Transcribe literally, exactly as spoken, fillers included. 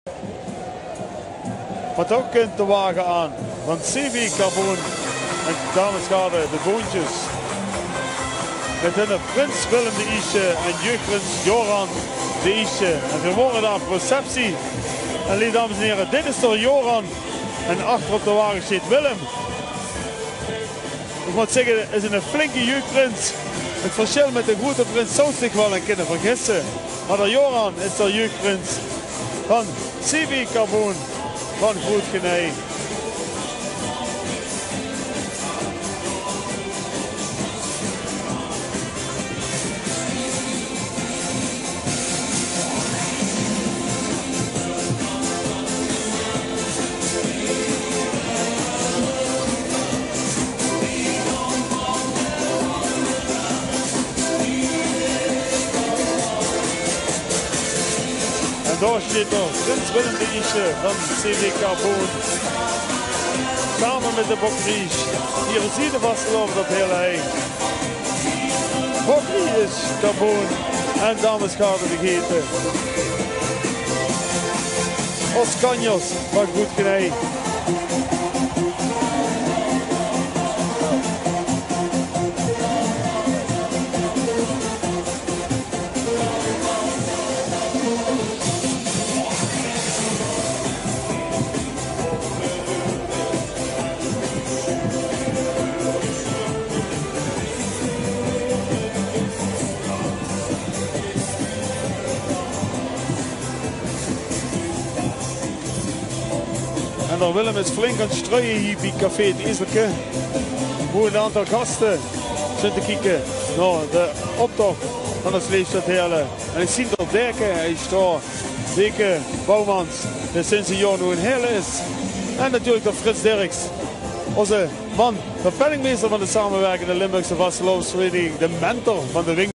Wat ook kunt te wagen aan. Van C V Carbon en Damesgade de Boontjes. Met hun Prins Willem de Ische en jeugdprins Joran de Ische. En we worden daar receptie. En lieve dames en heren, dit is door Joran. En achter op de wagen zit Willem. Ik moet zeggen, het is een flinke jeugdprins. Het verschil met de grote prins zou zich wel een kunnen vergissen. Maar de Joran is de jeugdprins van C V Carbon van Grootgenee. Daar zit er Prins Willem de Ische van C V Carbon. Samen met de Bokries. Hier is ieder vastgelopen op hele hei. Bokrie is Carbon en Damesgade vergeten. Os Canjos van Grootgenee. En Willem is flink aan het strooien hier bij Café het Ezelke. Hoe een aantal gasten zijn te kijken naar de optocht van het Sleefstadheerlen. En ik zie dat Derken, hij is daar. Deke Bouwmans, de sinds een jaar nu een hele is. En natuurlijk dat Frits Dirks, onze man, de penningmeester van de samenwerkende Limburgse vastelovensvereniging, de mentor van de Wing.